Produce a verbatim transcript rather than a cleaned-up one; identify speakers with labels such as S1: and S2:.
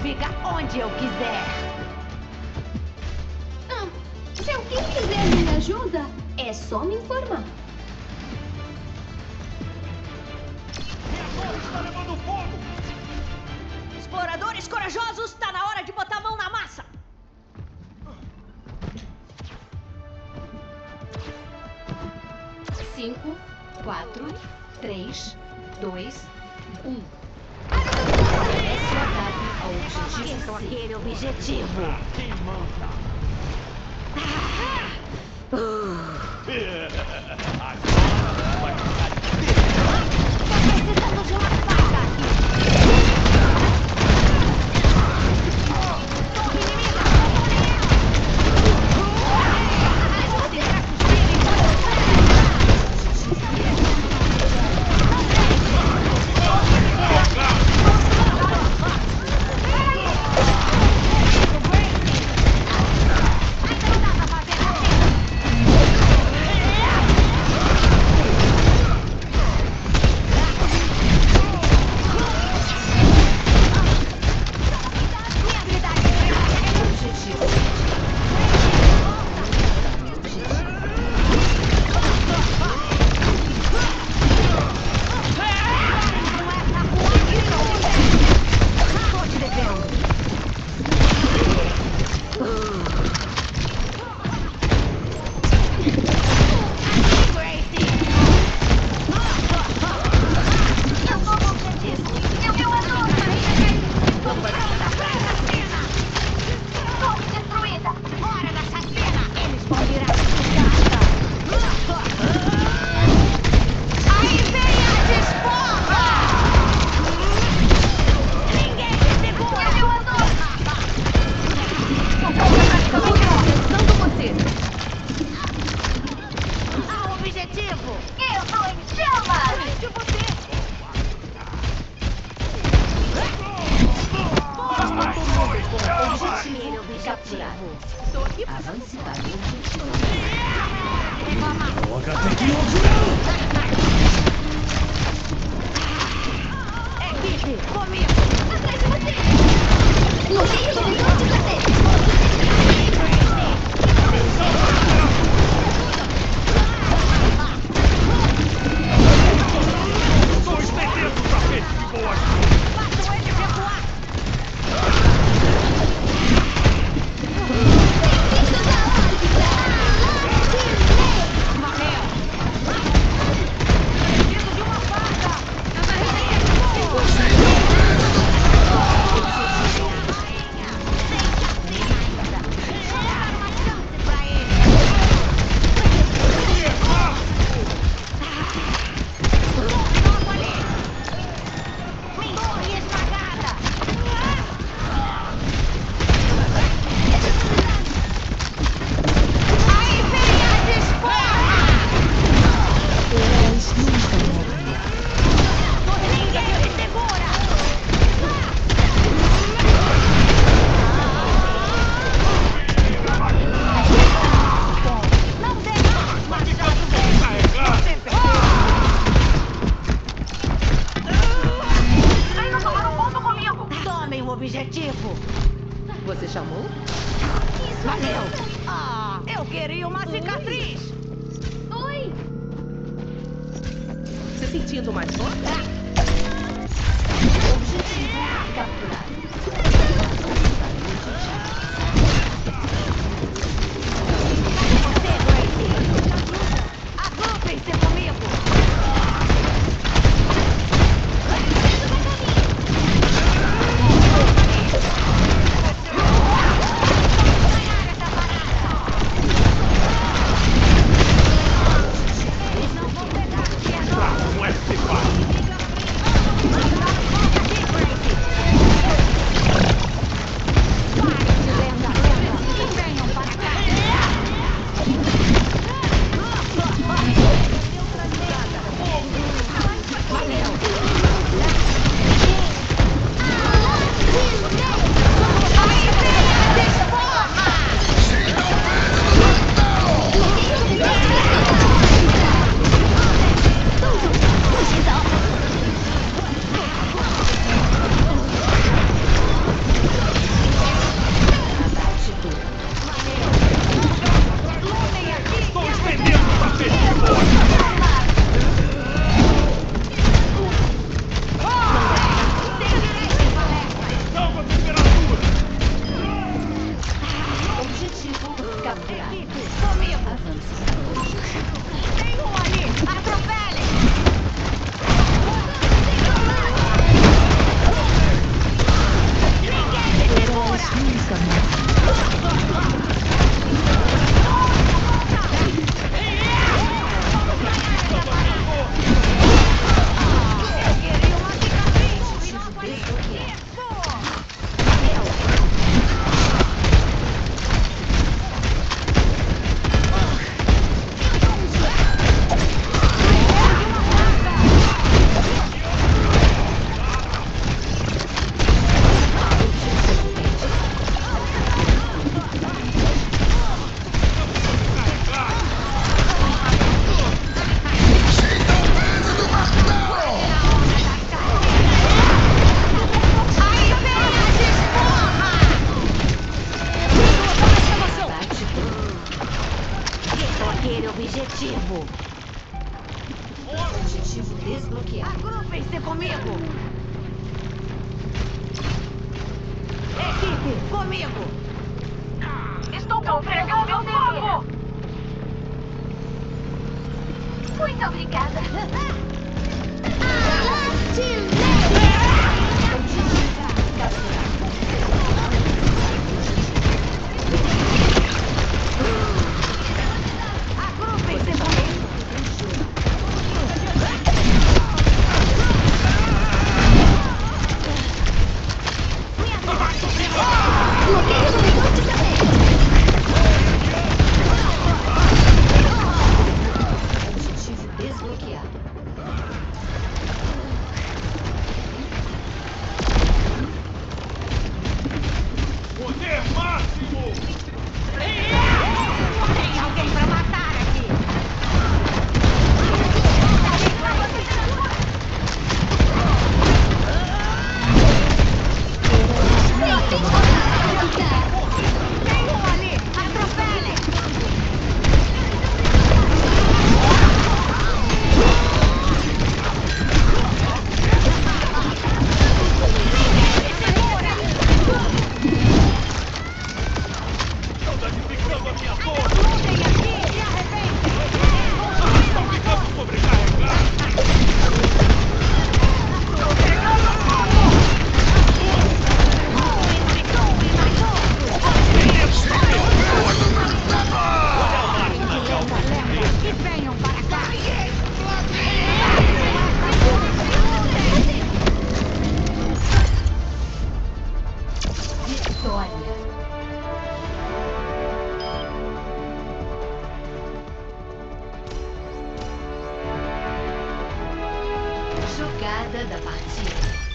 S1: fica onde eu quiser.
S2: Ah, se alguém quiser minha ajuda, é só me informar.
S3: Minha torre está levando fogo!
S1: Exploradores corajosos, tá na hora de botar a mão na massa!
S2: Cinco, quatro, três, dois, um. Comece o ataque ao objetivo
S1: Acertam
S2: C.
S1: aquele objetivo.
S3: Quem manda? Vai ficar
S1: Tô precisando de uma faca aqui. Torre inimiga!
S2: Avance para o objetivo.
S1: Equipe, comigo!
S2: Atrás de você! No meio do milhão de você!
S3: Estou estendendo o tapete de boa aqui!
S1: Façam eles recuar! Morreu! Preciso de uma faca! Torre esmagada! Aí vem a desforra! Ninguém me segura! Não deixa!
S3: Vai ficar tudo carregado!
S1: Ainda tomaram ponto comigo! Tomem o objetivo!
S4: Você chamou?
S1: Valeu! Ah, eu queria uma cicatriz!
S2: Oi!
S4: Se sentindo mais forte?
S2: Objetivo capturado. Avance para o objetivo.
S1: Você, Gracie! Agrupem-se comigo! Ganhar essa parada! Eles não vão pegar o que é nosso!
S3: Não é que se faz!
S1: Aqui, Gracie! Pare de desbloqueado. Agrupem-se comigo! Equipe, comigo! Estou pegando fogo!
S2: Muito obrigada.
S1: Agrupem-se comigo!
S2: Bloqueio no minuto também.
S1: Objetivo desbloqueado.
S3: Poder máximo!
S1: Tem alguém pra matar aqui! Tem um ali! Atropelem!
S3: Estão danificando a minha torre!
S1: Lutem aqui e arrebentem!
S3: Estão ficando sobrecarregados!
S1: Estou pegando fogo! Um e mais outro! E venham para cá! Vitória! Jogada da partida.